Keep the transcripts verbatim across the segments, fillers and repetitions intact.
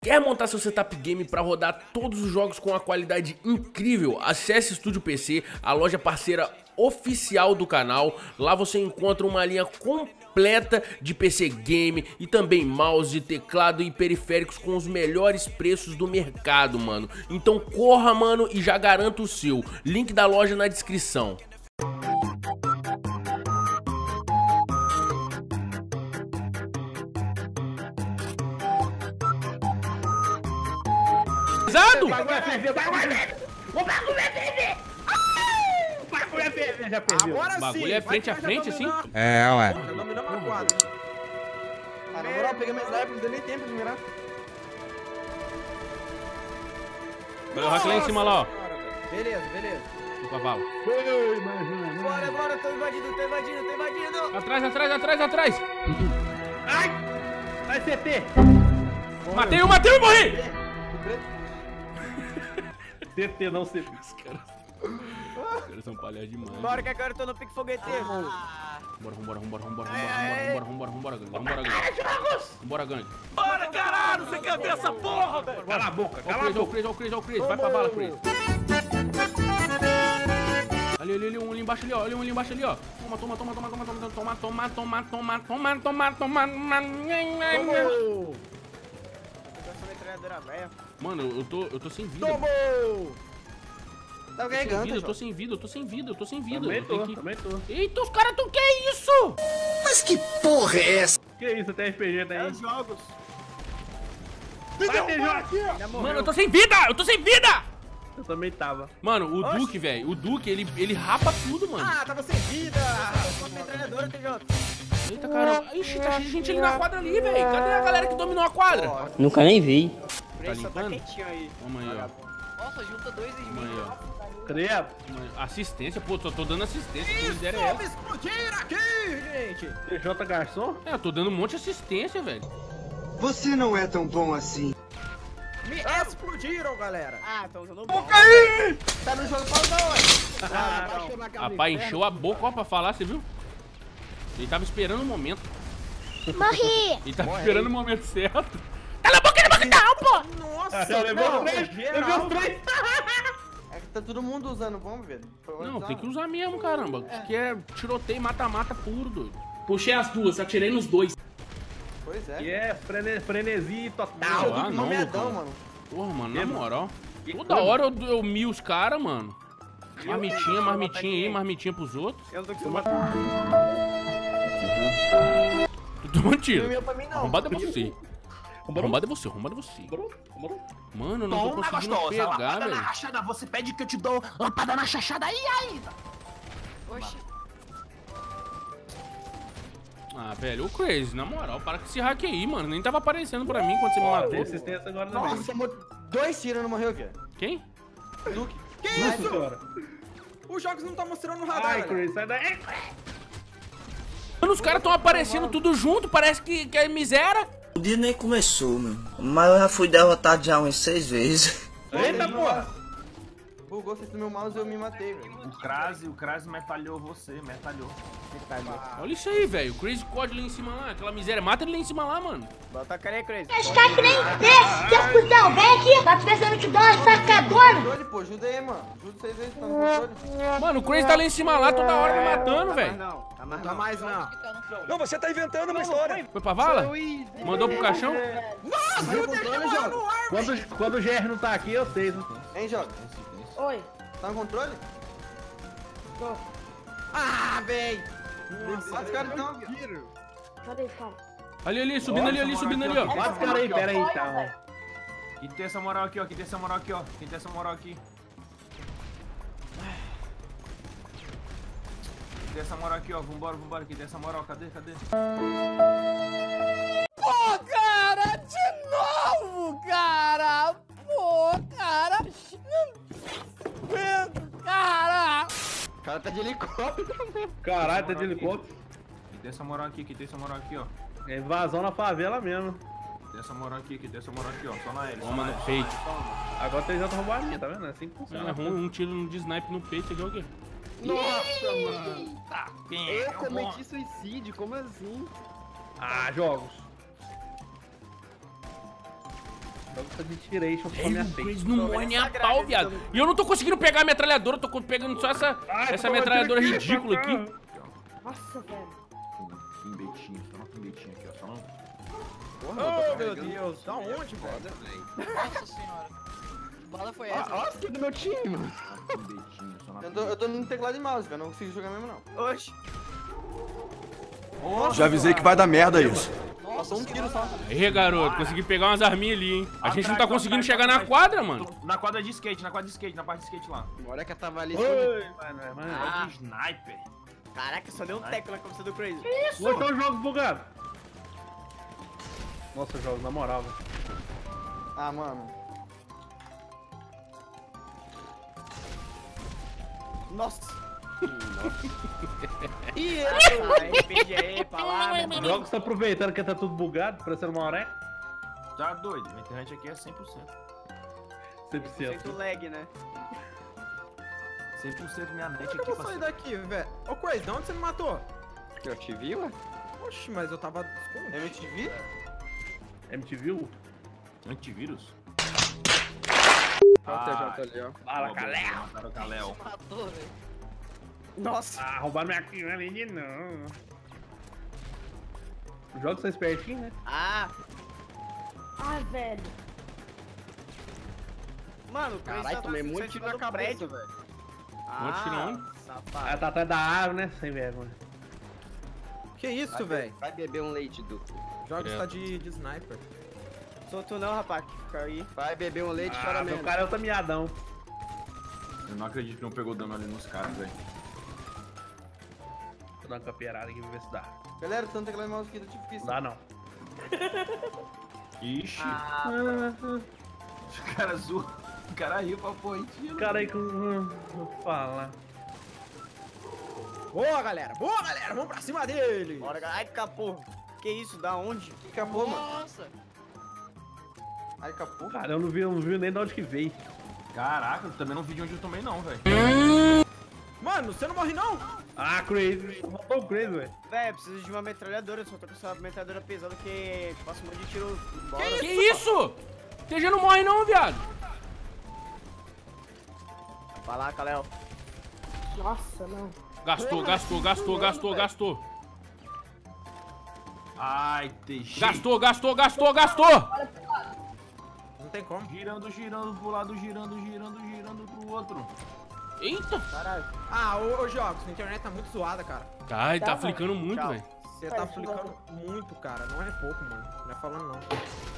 Quer montar seu setup game para rodar todos os jogos com uma qualidade incrível? Acesse Estúdio P C, a loja parceira oficial do canal. Lá você encontra uma linha completa de P C game e também mouse, teclado e periféricos com os melhores preços do mercado, mano. Então corra, mano, e já garanta o seu. Link da loja na descrição. O bagulho é ferver, o bagulho é ferver! O bagulho é ferver! O bagulho é ferver, já perdeu. O bagulho é frente a frente, assim? É, ué. Já dominamos a quadra. Ah, na moral, eu peguei minha sniper, não deu nem tempo de mirar. Olha o hack lá em cima, lá, ó. Beleza, beleza. O cavalo. Bora, bora, tô invadindo, tô invadindo, tô invadindo. Atrás, atrás, atrás, atrás. Ai! Vai C T! Matei um, matei um e morri! C T não C T. Os caras, os caras são palhaços demais. Bora que agora eu tô no pique fogueteiro. Vambora, vambora, vambora, vambora, vambora, vambora, vambora, vambora, vambora, gangue. Vambora, gangue. Bora, caralho! Você quer ver essa porra, velho? Cala a boca, cala a Olha o boca. Chris, olha o Chris, olha o Chris, vai pra bala, Chris. Ali, ali, ali, um ali embaixo ali, ó. Olha um ali embaixo ali, ó. Toma, toma, toma, toma, toma, toma, toma, toma, toma, toma, toma, toma, toma, toma. Mano, eu tô, eu tô sem vida. Tomou! Tá Tô sem carregando, vida, eu tô João. sem vida, eu tô sem vida, eu tô sem vida. Também Eu tenho tô, que- também tô. Eita, os caras tão que é isso? Mas que porra é essa? Que isso, tem R P G daí? Jogos. Vai ter jogo! Mano, eu tô sem vida, eu tô sem vida! Eu também tava. Mano, o Oxi. Duque, velho, o Duque, ele, ele rapa tudo, mano. Ah, tava sem vida. Contra a treinadora, T J. Eita, caramba. Ixi, tá cheio de gente ali na quadra ali, velho. Cadê a galera que dominou a quadra? Nunca nem vi. Tá Só tá limpando? quentinho aí. Vamos aí, ó. Nossa, junta dois em Vamos aí, ó. Credo. Vamos aí. Assistência, pô, tô, tô dando assistência. Que miséria é essa? explodir aqui, gente. T J Garçom? É, eu tô dando um monte de assistência, velho. Você não é tão bom assim. Me explodiram, galera. Ah, tô usando o bom. Caí! Tá no jogo para da hora. Ah, baixou na cara. Rapaz, encheu a boca, ó, pra falar, você viu? Ele tava esperando o momento. Morri! Ele tava esperando o momento certo. Cala a boca, ele vai não, pô! Nossa, Eu levei não, os três, geral. levei os três. É que tá todo mundo usando bomba, velho. Não, tem que usar mesmo, caramba. Isso que é tiroteio, mata-mata puro, doido. Puxei as duas, atirei nos dois. Pois é. E é frene, frenesi Deixa total. eu Ah, do não, nomeadão, Lucão. mano. Porra, mano, na Que, moral. Que Toda coisa. hora eu, eu mio os caras, mano. Marmitinha, marmitinha aí, marmitinha pros outros. Eu não tô acostumado. Tu toma um tiro. Não é meu pra mim, não. Arrombado é você. Arrombado é você, arrombado é você. Mano, eu não tô conseguindo pegar, velho. rachada, você pede que eu te dou lapada na chachada aí, aí. Oxi. Ah, velho, o Crazy, na moral, para com esse hack aí, mano. Nem tava aparecendo pra mim quando você me Tem matou. assistência agora também. Nossa, tomou dois tiros e não morreu, velho. Quem? Duque. Que Nossa isso? senhora. Os jogos não tá mostrando no radar, Ai, velho. Chris, sai daí. Mano, os caras tão aparecendo tudo junto, parece que, que é miséria. O dia nem começou, meu. Mas eu já fui derrotado já umas seis vezes. Eita, porra. Bugou, fez no meu mouse e eu me matei, velho. O Crase, o Crase metalhou você, metalhou. Olha isso aí, velho. O Crazy Code lá em cima lá, aquela miséria. Mata ele lá em cima lá, mano. Bota a cara aí, Crazy. Os caras que nem desce, seu cuzão, vem aqui. Tá pensando que dá uma sacadona? Controle, pô, ajuda aí, mano. Ajuda vocês aí, tá no controle. Mano, o Crazy tá lá em cima lá, toda hora me matando, velho. Não, tá mais não. Tá mais não. Não, você tá inventando uma história. Foi pra vala? Mandou pro caixão? Nossa, eu controle, joga. Quando, quando o G R não tá aqui, eu sei. Né? Hein, joga. Oi. Tá no controle? Tô. Ah, véi. Nossa, os caras tão... Cadê esse cara? Ali, ali, subindo ali, ali, subindo ali, ó. Bota os caras aí, pera aí, tá. Quem tem essa moral aqui, ó. Quem tem essa moral aqui, ó. Quem tem essa moral aqui. Quem tem essa moral aqui, ó. Vambora, vambora. Quem tem essa moral? Cadê, cadê? Pô, cara, de novo, cara. Pô, cara. Cara. O cara tá de helicóptero. Caralho, tá de helicóptero. Quem tem essa moral aqui? Quem tem essa moral aqui, ó. É invasão na favela mesmo. Quem tem essa moral aqui? Quem tem essa moral aqui, ó. Só na L, só Toma na no L. peito. Agora o T J roubou a minha, tá vendo? É assim que É funciona. ruim, um tiro de snipe no peito, aqui é o quê? Nossa, mano. Tá, quem Eu é? cometi suicídio, como assim? Ah, jogos. Jogo de tiration com a minha O face. Crazy não morre nem a pau, viado. E eu não tô conseguindo pegar a metralhadora, tô pegando só essa, essa metralhadora ridícula aqui. Nossa, velho. Pimbetinho, só uma pimbetinha aqui, ó. Só não. Oh, meu Deus. Da onde, velho? Nossa senhora. Que bala foi essa? Olha os que do meu time, mano. Só uma pimbetinha, só uma Eu tô, eu tô no teclado e mouse, velho. Não consigo jogar mesmo, não. Oxi. Já avisei que vai dar merda isso. Passou um tiro só. Aí, garoto, consegui pegar umas arminhas ali, hein. A gente não tá conseguindo chegar na quadra, mano. Na quadra de skate, na quadra de skate, na parte de skate lá. Olha que eu tava ali. Oi, mano, mano. Ah. De sniper. Caraca, só deu um teco na cabeça do Crazy. Botou os jogos bugados. Nossa, jogos, na moral, velho. Ah, mano. Nossa. Ih, arrepende aí, pra lá, meu Os mano. jogos estão aproveitando que tá tudo bugado, parecendo uma hora. Tá doido, minha internet aqui é cem por cento. cem por cento. Feito lag, né? cem por cento minha net Como é que aqui, eu vou sair parceiro. daqui, velho? Ô, Crazy, de onde você me matou? Eu te vi, ué? Oxi, mas eu tava escondido. M T V? M T V? Antivírus? Olha o T J ali, ó. Fala, Caléu. Mataram o Caléu. Matou, velho. Nossa. Ah, roubaram minha kill ali de novo. Os jogos são espertinhos, né? Ah, Ah, velho. mano, o Crazy Caralho, tá tomei tá muito em tiro cima na do cabeça, prédio. velho. Muito tiro Ah, onde? Ela safado. tá atrás da árvore, né? Sem vergonha. Que isso, velho? Vai beber um leite, Du. Jogos É. tá de, de sniper. Sou tu não, rapaz, que fica aí. Vai beber um leite, chora Ah, meu menos. cara é o miadão. Eu não acredito que não pegou dano ali nos caras, velho. Vou dar uma campeirada aqui pra ver se dá. Galera, tanto teclado e mouse aqui, tá Não difícil. dá, não. Ixi, Ah, o cara zoou. O cara riu pra pôr em tiro. Cara aí com... hum, Vou falar. boa, galera. Boa, galera. Vamos pra cima dele. Bora, galera. Ai, capô. Que isso? Da onde? Que capô, mano? Nossa. Ai, capô. Cara, eu não vi, eu não vi nem de onde que veio. Caraca, eu também não vi de onde eu tomei não, velho. Mano, você não morre, não? Ah, Crazy. Matou o Crazy, velho. Véi, eu preciso de uma metralhadora. Eu só tô com essa metralhadora pesada que passa um monte de tiro embora. Que isso? T G não morre não, viado. Vai lá, Caléu. Nossa, não. Gastou, gastou, gastou, gastou, gastou. Ai, deixei. Gastou, gastou, gastou, gastou. Não tem como. Girando, girando pro lado, girando, girando, girando pro outro. Eita. Caralho. Ah, ô, ô Jogos, a internet tá muito zoada, cara. Tá, ele tá Tá, flicando muito, Tchau. velho. Você tá flicando muito, cara. Não é pouco, mano. Não é falando, não.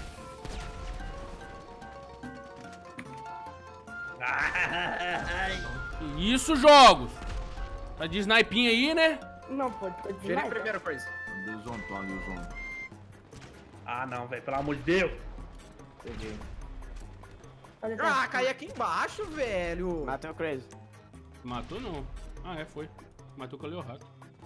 Que isso, jogos? Tá de snipinho aí, né? Não, pode, pode Gerei demais. primeiro, Crazy. Desontou ali o zoom. Ah, não, velho. Pelo amor de Deus. Peguei. Olha, Ah, tá. caí aqui embaixo, velho. Matei o Crazy. Matou não. Ah, é, foi. Matou com o Leorato.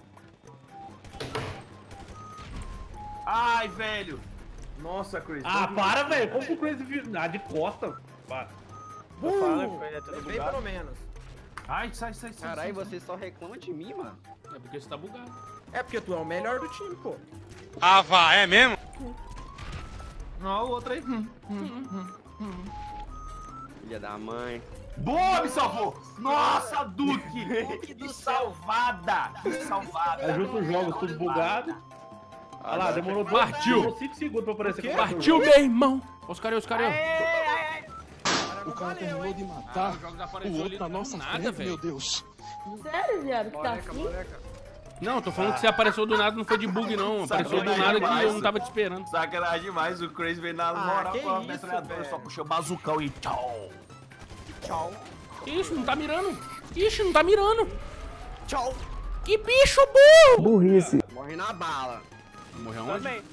Ai, velho. Nossa, Chris. Ah, não- para, velho. Como que o Crazy viu? Ah, de costa. Para. Tô falando, Crazy, é tudo Uh! Levei pelo menos. Ai, sai, sai, sai. Caralho, sai, você só reclama de mim, mano. É porque você tá bugado. É porque tu é o melhor do time, pô. Ah, vá, é mesmo? sai. Não, o outro aí. Hum. Filha da mãe. Boa, me salvou! Nossa, Duque! Que salvada! Que salvada! É justo os jogos tudo bugado. Olha lá, demorou Partiu. cinco segundos pra aparecer. com Partiu, meu irmão. Ó os caras aí, os caras aí. O cara terminou de Ah, os jogos apareceram ali do nada, velho. Deus. Sério, viado, que tá Boneca, assim? boneca. Não, tô falando que você apareceu do nada, não foi de bug, não. Apareceu do nada que eu não tava te esperando. Sacanagem demais, o Crazy veio na moral que com a isso, metralhadora, velho. só puxou o bazucão e tchau. Tchau. Que isso, não tá mirando. Ixi, não tá mirando. Tchau. Que bicho burro. Morre na bala. Morreu onde? Também.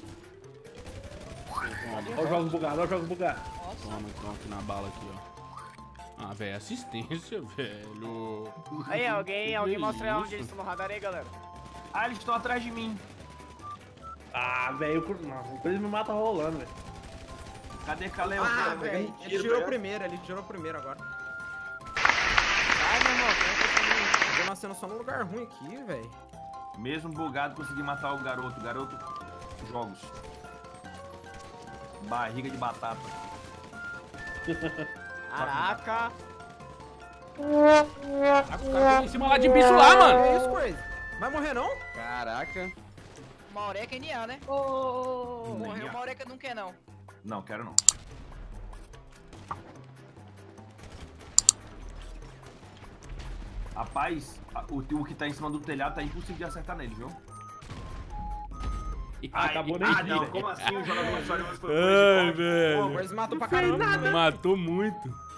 Olha os jogos bugados, olha os jogos bugados. Toma, toma aqui na bala aqui, ó. Ah, velho, assistência, velho. Aí, alguém, alguém Que mostra isso? onde eles estão no radar aí, galera. Ah, eles estão atrás de mim. Ah, velho, o- não, o Crazy me mata rolando, velho. Cadê Caleu? Ah, Caleu? velho. Ele tiro, tirou velho. primeiro, ele tirou primeiro agora. Ai, meu irmão, eu tô nascendo só num lugar ruim aqui, velho. Mesmo bugado, consegui matar o garoto. Garoto, jogos. Barriga de batata. Caraca. Tá com os caras em cima lá de bicho lá, mano. Que isso, Crazy? Vai morrer não? Caraca. Uma Aureca N A, né? Ô, ô, ô, ô. Morreu uma Aureca não quer, não. Não, quero não. Rapaz, o, o que tá em cima do telhado tá impossível de acertar nele, viu? Acabou nem Ah, não, como assim o jogador só foi Ai, velho. Pô, o Crazy matou pra caramba. Matou muito.